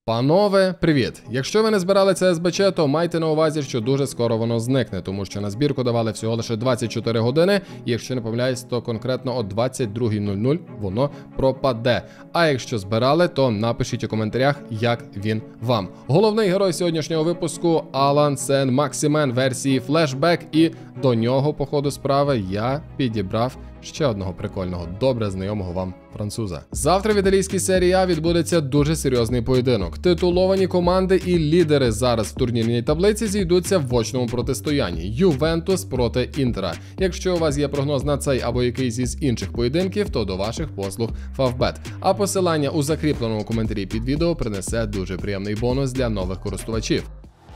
Панове, привіт! Якщо ви не збирали це СБЧ, то майте на увазі, що дуже скоро воно зникне, тому що на збірку давали всього лише 24 години, і якщо не помиляюсь, то конкретно о 22:00 воно пропаде. А якщо збирали, то напишіть у коментарях, як він вам. Головний герой сьогоднішнього випуску – Алан Сен-Максимен версії флешбек, і до нього, по ходу справи, я підібрав ще одного прикольного, добре знайомого вам француза. Завтра в італійській серії А відбудеться дуже серйозний поєдинок. Титуловані команди і лідери зараз в турнірній таблиці зійдуться в очному протистоянні. Ювентус проти Інтера. Якщо у вас є прогноз на цей або якийсь із інших поєдинків, то до ваших послуг Favbet. А посилання у закріпленому коментарі під відео принесе дуже приємний бонус для нових користувачів.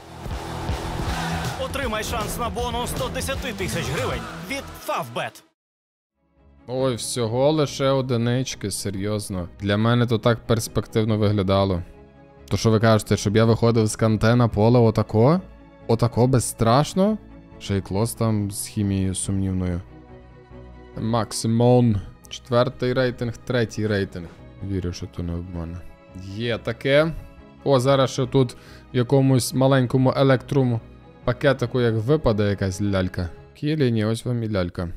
Отримай шанс на бонус 110 тисяч гривень від Favbet. Ой, всього лише одинички, серйозно. Для мене то так перспективно виглядало. То що ви кажете, щоб я виходив з Канте на поле отако? Отако безстрашно? Ще й Клос там з хімією сумнівною. Максимон. 4-й рейтинг, 3-й рейтинг. Вірю, що то не обмане. Є таке. О, зараз ще тут в якомусь маленькому електрому пакетику, як випаде якась лялька. Кіліні, ось вам і лялька.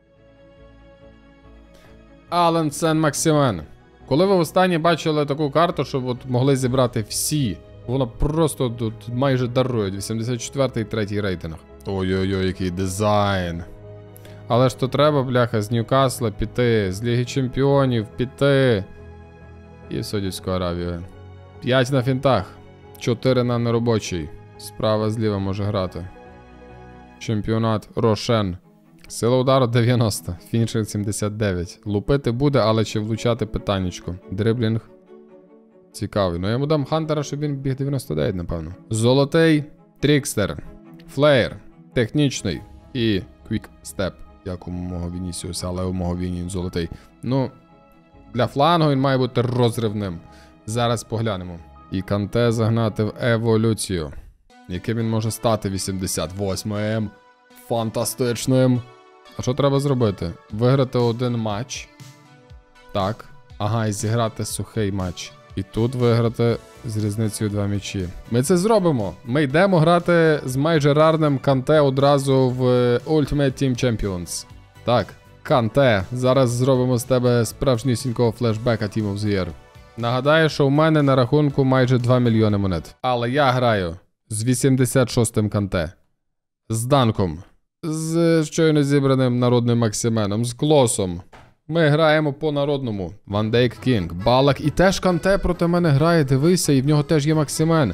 Алан Сен-Максимен. Коли ви останнє бачили таку карту, щоб от могли зібрати всі, вона просто тут майже дарує. 84-й, 3-й рейтинг. Ой-ой-ой, який дизайн. Але ж то треба, бляха, з Ньюкасла піти, з Ліги Чемпіонів піти. І в Саудівську Аравію. 5 на фінтах, 4 на неробочий. Справа зліва може грати. Чемпіонат Рошен. Сила удару 90, фінішер 79. Лупити буде, але чи влучати питаннячко. Дриблінг цікавий. Ну я йому дам Хантера, щоб він біг 99, напевно. Золотий Трікстер. Флеєр. Технічний. І Квікстеп. Як у мого Вінісіуса, але у мого Віні він золотий. Ну, для флангу він має бути розривним. Зараз поглянемо. І Канте загнати в еволюцію. Яким він може стати 88-м. Фантастичним. А що треба зробити? Виграти один матч. Так. Ага, і зіграти сухий матч. І тут виграти з різницею 2 м'ячі. Ми це зробимо. Ми йдемо грати з майже рарним Канте одразу в Ultimate Team Champions. Так, Канте. Зараз зробимо з тебе справжнісінького флешбека Team of the Year. Нагадаю, що у мене на рахунку майже 2 мільйони монет. Але я граю з 86-м Канте. З Данком. З щойно зібраним народним Максименом, з Клосом. Ми граємо по народному. Ван Дейк Кінг, Балак. І теж Канте проти мене грає, дивися, і в нього теж є Максимен.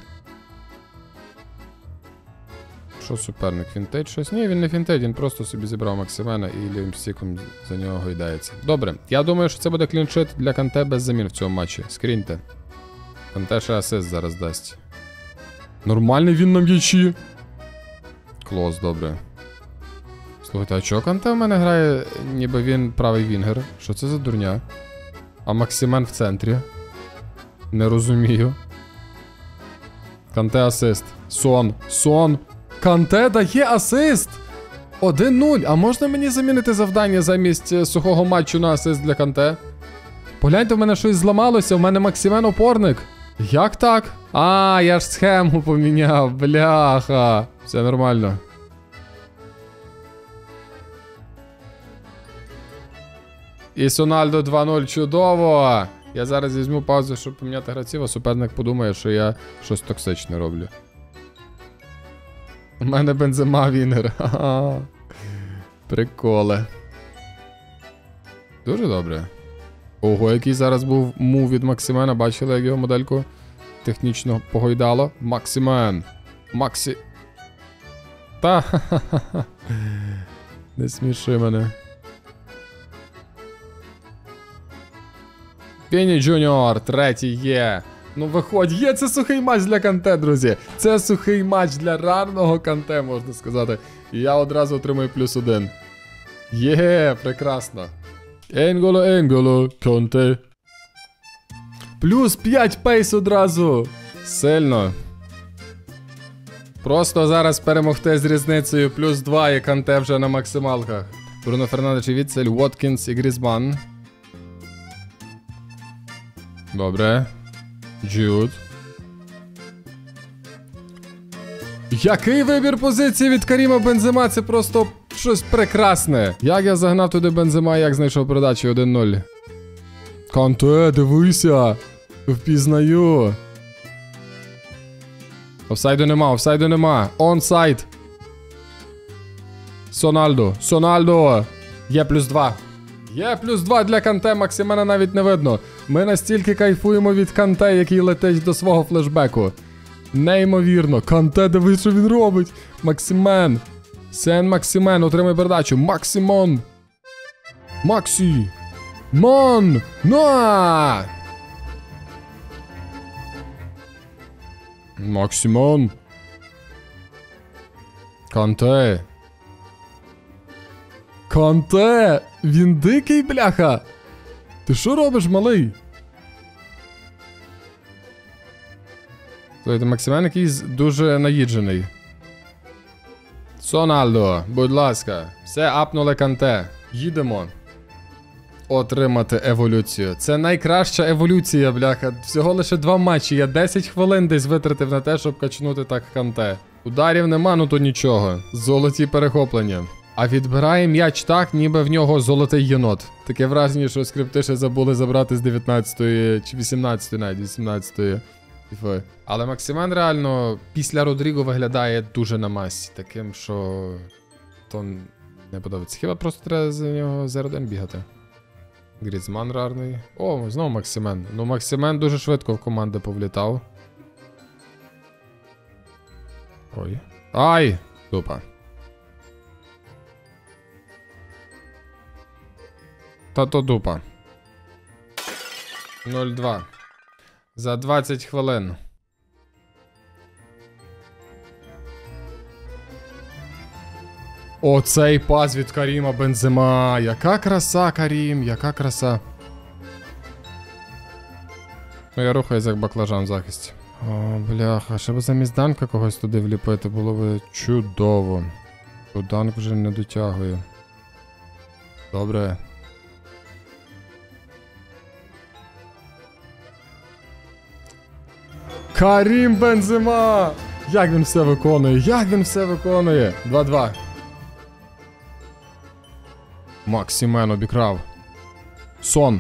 Що суперник, фінтить щось? Ні, він не фінтить, він просто собі зібрав Максимена і лівим стіком за нього гойдається. Добре, я думаю, що це буде кліншит для Канте без замін в цьому матчі. Скріньте. Канте ще асист зараз дасть. Нормальний він на м'ячі. Клос, добре. Слухайте, а чого Канте в мене грає, ніби він правий вінгер? Що це за дурня? А Максимен в центрі? Не розумію. Канте асист. Сон. Канте дає асист! 1-0. А можна мені замінити завдання замість сухого матчу на асист для Канте? Погляньте, в мене щось зламалося, в мене Максимен опорник. Як так? А, я ж схему поміняв, бляха. Все нормально. І Сональдо 2-0, чудово! Я зараз візьму паузу, щоб поміняти гравців, а суперник подумає, що я щось токсичне роблю. У мене Бензема вінгер. Ха-ха. Приколе. Дуже добре. Ого, який зараз був мув від Максимена. Бачили, як його модельку технічно погойдало? Максимен. Та ха-ха-ха. Не сміши мене. Віні Джуніор, третій є. Ну виходь, є, це сухий матч для Канте, друзі. Це сухий матч для рарного Канте, можна сказати. І я одразу отримую +1. Є, прекрасно. Енголо, Канте. +5 пейс одразу. Сильно. Просто зараз перемогти з різницею +2 і Канте вже на максималках. Бруно Фернандеш і Вітцель, Уоткінс і Грізман. Добре. Джуд. Який вибір позиції від Каріма Бензема, це просто щось прекрасне. Як я загнав туди Бензема, як знайшов передачу 1-0. Канте, дивися. Впізнаю. Офсайду нема. Онсайд. Сональдо. Є +2. Є +2 для Канте, Максимена навіть не видно. Ми настільки кайфуємо від Канте, який летить до свого флешбеку. Неймовірно. Канте, дивись, що він робить. Максимен. Сен-Максимен, отримай передачу. Максимон. Максі. Мон. На! Максимон. Канте. Канте! Він дикий, бляха! Ти що робиш, малий? Слухайте, Максимен якийсь дуже наїджений. Сональдо, будь ласка. Все, апнули Канте. Їдемо. Отримати еволюцію. Це найкраща еволюція, бляха. Всього лише 2 матчі. Я 10 хвилин десь витратив на те, щоб качнути так Канте. Ударів нема, ну то нічого. Золоті перехоплення. А відбирає м'яч так, ніби в нього золотий єнот. Таке враження, що скрипти ще забули забрати з 19-ї, чи 18-ї навіть, 18-ї. Але Максимен реально після Родріго виглядає дуже на масі. Таким, що то не подобається. Хіба просто треба за нього за R1 бігати. Грізман рарний. О, знову Максимен. Ну Максимен дуже швидко в команди повлітав. Ой. Ай! Тупа. Та-то дупа. 0-2. За 20 хвилин. Оцей пас від Каріма Бензема. Яка краса, Карім, яка краса. Ну, я рухаюсь як баклажан в захисті. О, бляха, ще б замість Данка когось туди вліпити було б чудово. Бо Данк вже не дотягує. Добре. Карім Бензема! Як він все виконує? 2-2. Максимен обікрав. Сон.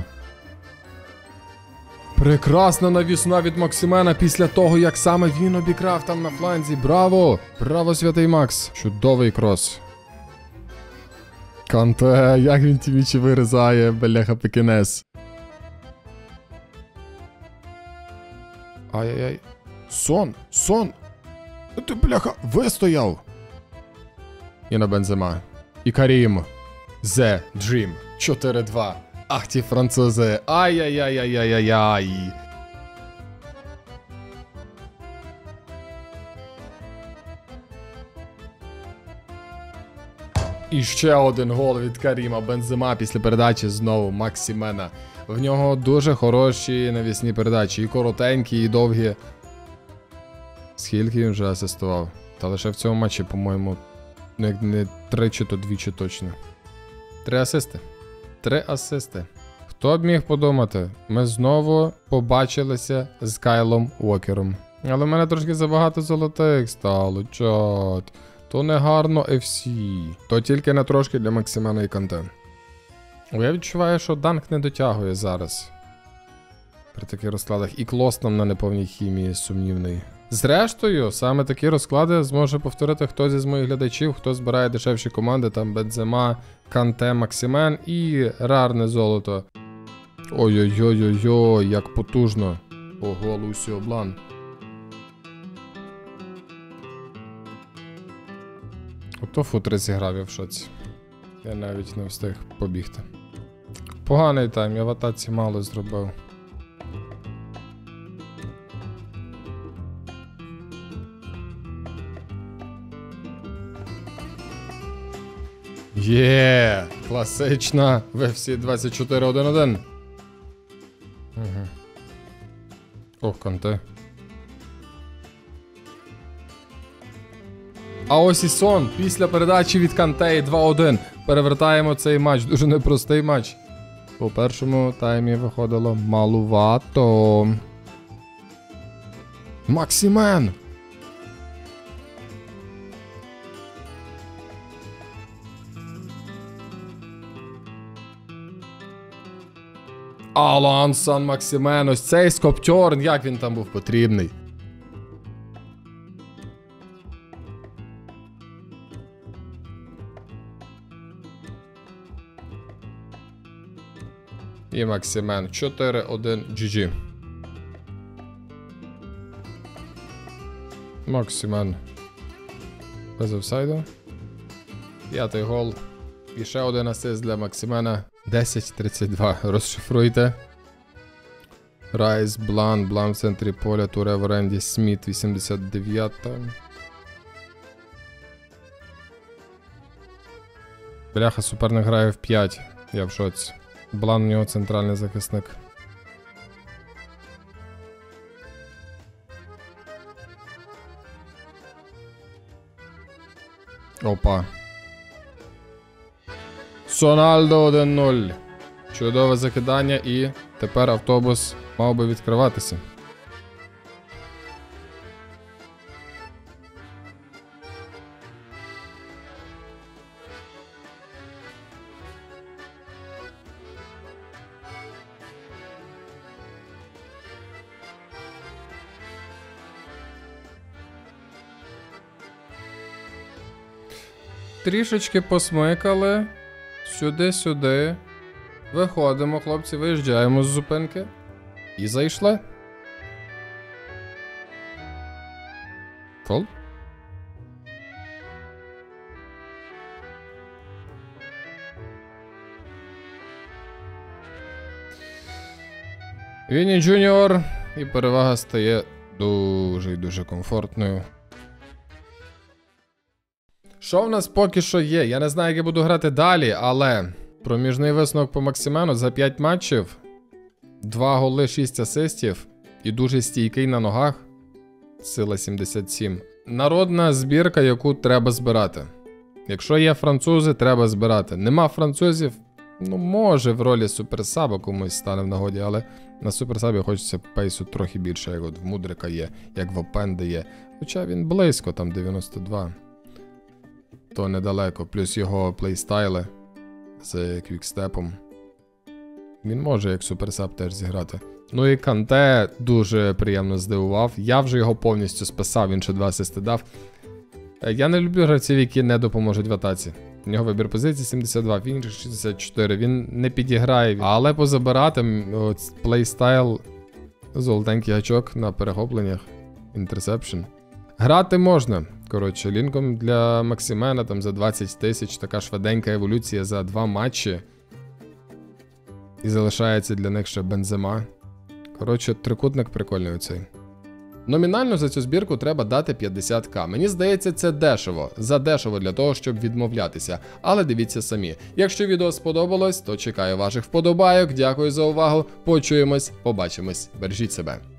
Прекрасна навісна від Максимена після того, як саме він обікрав там на фланзі. Браво! Браво, святий Макс! Чудовий крос. Канте, як він ті м'ячі вирізає, бляха пекінес. Ай-яй-яй. Сон! Ти, бляха, вистояв! І на Бензема. І Карім. The Dream. 4-2. Ах ті французи. Ай-яй-яй-яй-яй-яй. І ще один гол від Каріма Бензема після передачі знову Максимена. В нього дуже хороші навісні передачі. І коротенькі, і довгі. Скільки він вже асистував? Та лише в цьому матчі, по-моєму, не 3 чи то 2 точно. 3 асисти. 3 асисти. Хто б міг подумати? Ми знову побачилися з Кайлом Уокером. Але в мене трошки забагато золотих стало. Чот. То не гарно FC. То тільки на трошки для Максимена і Канте. Я відчуваю, що Данк не дотягує зараз. При таких розкладах. І клос нам на неповній хімії сумнівний. Зрештою, саме такі розклади зможе повторити хтось із моїх глядачів, хто збирає дешевші команди, там Бензема, Канте, Максимен і рарне золото. Ой-ой-ой-ой-ой, як потужно. Ого, Лусі Облан. Ото футри зіграв я в шоці. Я навіть не встиг побігти. Поганий тайм, я в атаці мало зробив. Є! Класична в FC 24-1-1. Угу. Ох, Канте. А ось і Сон. Після передачі від Канте 2-1. Перевертаємо цей матч. Дуже непростий матч. У першому таймі виходило малувато. Максимен! Алан Сан-Максимен, ось цей Скоптьорн, як він там був потрібний. І Максимен. 4-1 GG. Максимен. Без офсайду. 5-й гол. І ще один асист для Максимена. 10-32. Розшифруйте. Райс, Блан в центрі поля, Туре в оренді, Сміт 89-та. Бляха, суперник грає в 5. Я в шоці. Блан у нього центральний захисник. Опа. Сональдо 1-0. Чудове закидання і тепер автобус мав би відкриватися. Трішечки посмикали. Сюди-сюди. Виходимо, хлопці, виїжджаємо з зупинки. І зайшли. Фол? Вінні Джуніор. І перевага стає дуже і дуже комфортною. Що в нас поки що є? Я не знаю, як я буду грати далі, але проміжний висновок по Максимену за 5 матчів, 2 голи, 6 асистів і дуже стійкий на ногах. Сила 77. Народна збірка, яку треба збирати. Якщо є французи, треба збирати. Нема французів, ну може в ролі суперсаба комусь стане в нагоді, але на суперсабі хочеться пейсу трохи більше, як от в Мудрика є, як в Опенди є. Хоча він близько, там 92. То недалеко, плюс його плейстайли з квікстепом. Він може як суперсаб теж зіграти. Ну і Канте дуже приємно здивував. Я вже його повністю списав, він ще 2 асисти дав. Я не люблю гравців, які не допоможуть в атаці. У нього вибір позиції 72, фінішер 64. Він не підіграє, але позабирати плейстайл, золотенький гачок на перехопленнях, інтерсепшн. Грати можна. Коротше, лінком для Максимена там за 20 тисяч, така швиденька еволюція за 2 матчі. І залишається для них ще Бензема. Коротше, трикутник прикольний оцей. Номінально за цю збірку треба дати 50к. Мені здається, це дешево. Задешево для того, щоб відмовлятися. Але дивіться самі. Якщо відео сподобалось, то чекаю ваших вподобайок. Дякую за увагу. Почуємось, побачимось. Бережіть себе.